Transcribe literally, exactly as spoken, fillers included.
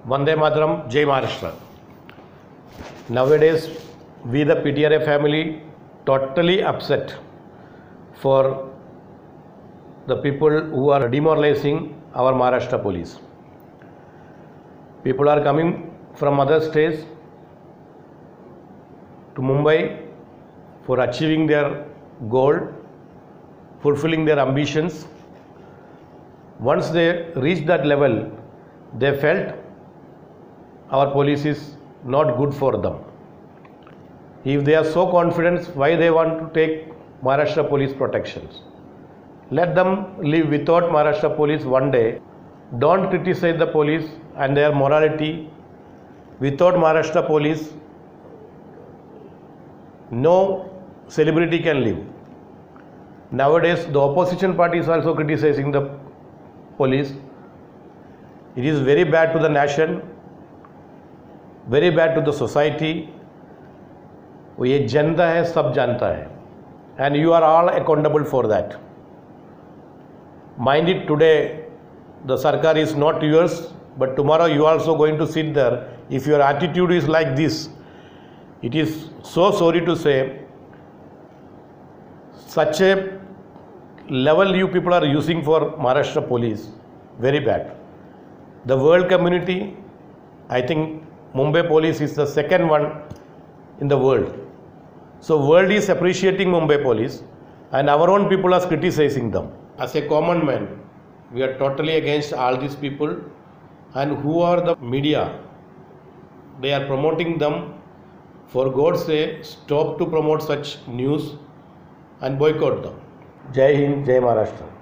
Vande Mataram, Jai Maharashtra. Nowadays, we the P T R A family totally upset for the people who are demoralizing our Maharashtra police. People are coming from other states to Mumbai for achieving their goal, fulfilling their ambitions. Once they reach that level, they felt our police is not good for them. If they are so confident, why they want to take Maharashtra police protections? Let them live without Maharashtra police one day. Don't criticize the police and their morality. Without Maharashtra police, no celebrity can live. Nowadays, the opposition party is also criticizing the police. It is very bad to the nation, very bad to the society. ये जनता है, सब जानता है, and you are all accountable for that. Mind it, today the sarkar is not yours, but tomorrow you are also going to sit there. If your attitude is like this, it is so sorry to say, such a level you people are using for Maharashtra police, very bad. The world community, I think Mumbai police is the second one in the world. So world is appreciating Mumbai police and our own people are criticizing them. As a common man, we are totally against all these people, and who are the media? They are promoting them. For God's sake, stop to promote such news and boycott them. Jai Hind, Jai Maharashtra.